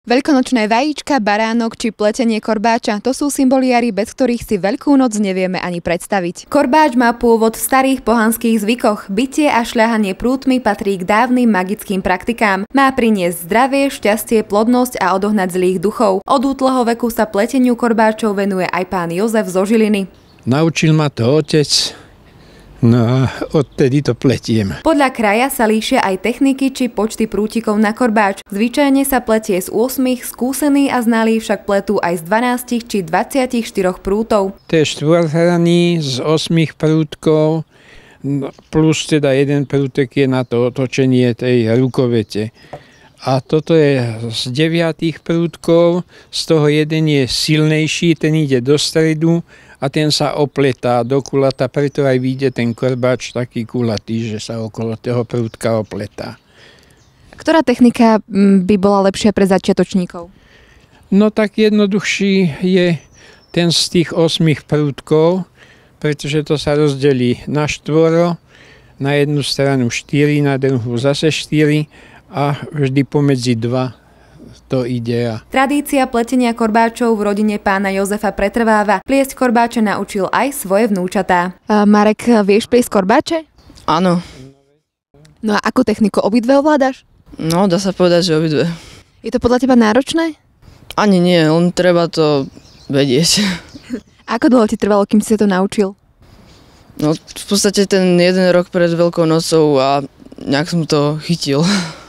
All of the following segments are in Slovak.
Veľkonočné vajíčka, baránok či pletenie korbáča, to sú symboliári, bez ktorých si Veľkú noc nevieme ani predstaviť. Korbáč má pôvod v starých pohanských zvykoch. Bitie a šľahanie prútmi patrí k dávnym magickým praktikám. Má priniesť zdravie, šťastie, plodnosť a odohnať zlých duchov. Od útleho veku sa pleteniu korbáčov venuje aj pán Jozef zo Žiliny. Naučil ma to otec. No a odtedy to pletiem. Podľa kraja sa líšia aj techniky či počty prútikov na korbáč. Zvyčajne sa pletie z 8, skúsení a znalí však pletú aj z 12 či 24 prútov. To je štvorhraný z 8 prútkov, plus teda jeden prútek je na to otočenie tej rukovete. A toto je z 9 prútkov, z toho jeden je silnejší, ten ide do stredu a ten sa opletá do kulata, preto aj vyjde ten korbáč taký kulatý, že sa okolo toho prútka opletá. Ktorá technika by bola lepšia pre začiatočníkov? No tak jednoduchší je ten z tých 8 prútkov, pretože to sa rozdelí na štvoro, na jednu stranu 4, na druhú zase 4 a vždy pomedzi 2 to ide. Tradícia pletenia korbáčov v rodine pána Jozefa pretrváva. Pliesť korbáče naučil aj svoje vnúčatá. Marek, vieš pliesť korbáče? Áno. No a akú techniku obidve ovládaš? No, dá sa povedať, že obidve. Je to podľa teba náročné? Ani nie, len treba to vedieť. Ako dlho ti trvalo, kým si sa to naučil? No, v podstate ten jeden rok pred Veľkou nocou a nejak som to chytil.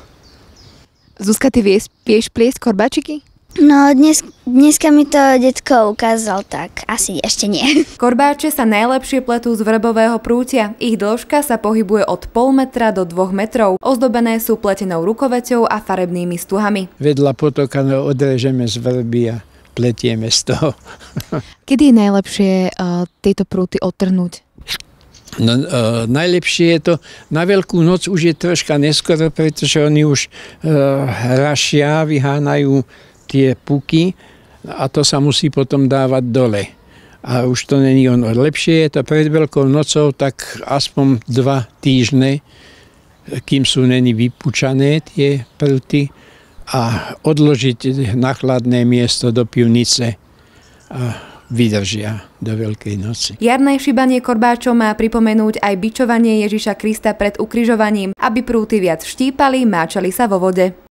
Zuzka, ty vieš pliesť korbáčiky? No, dneska mi to detko ukázal, tak asi ešte nie. Korbáče sa najlepšie pletú z vrbového prútia. Ich dĺžka sa pohybuje od 0,5 metra do 2 metrov. Ozdobené sú pletenou rukoveťou a farebnými stuhami. Vedľa potoka odrežeme z vrby a pletieme z toho. Kedy je najlepšie tieto prúty odtrhnúť? No, najlepšie je to, na Veľkú noc už je troška neskoro, pretože oni už rašia, vyhánajú tie puky a to sa musí potom dávať dole. A už to není ono. Lepšie je to pred Veľkou nocou, tak aspoň 2 týždne, kým sú není vypučané tie prúty a odložiť na chladné miesto do pivnice a vydržia do Veľkej noci. Jarné šibanie korbáčov má pripomenúť aj bičovanie Ježiša Krista pred ukrižovaním, aby prúty viac štípali, máčali sa vo vode.